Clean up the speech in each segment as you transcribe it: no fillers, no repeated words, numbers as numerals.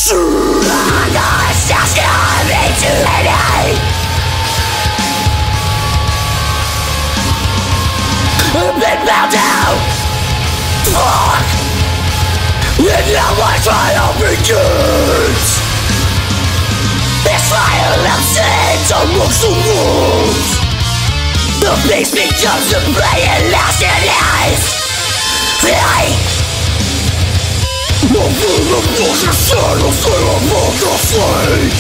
Been bound down. Fuck. And now my trial begins. This violence ends amongst the wolves. The beast becomes a prey and lost in eyes. One full of bullshit shadows that are among the flame.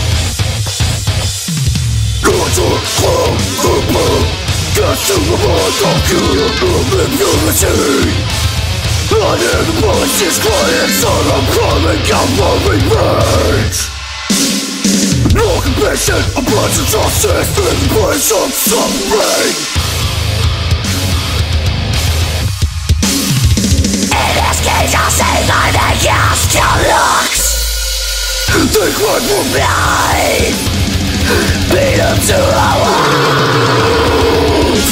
It's a cloud, the blood. Gets to the mind of pure immunity. And in the malicious clients that I'm calling out for revenge. No compassion, a bunch of justice in the place of suffering. In this case I'll say that the gas still looks. They cry for blind. Beat them to a wounds.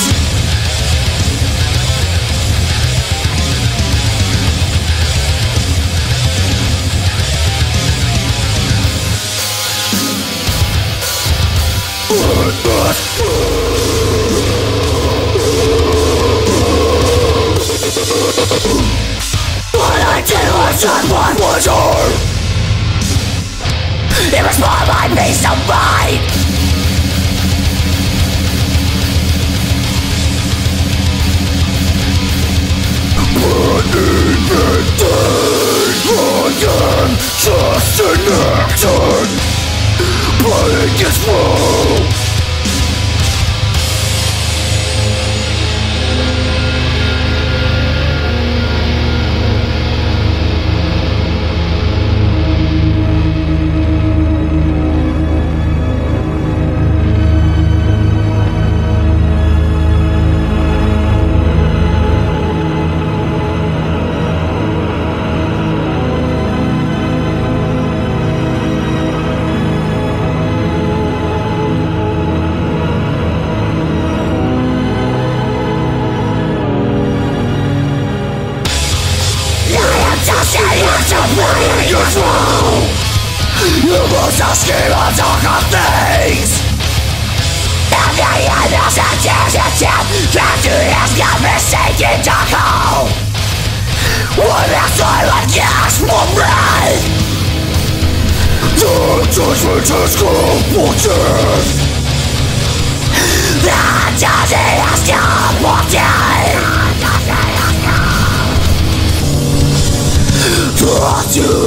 What I did was not my pleasure. It was for my peace of mind. Burning again, just an action. Playing is full. You must not scheme or talk of things. And the others and tears and death that you have got mistaken to call. One last silent gasp for breath. The judgment has completed. The judgment has completed. The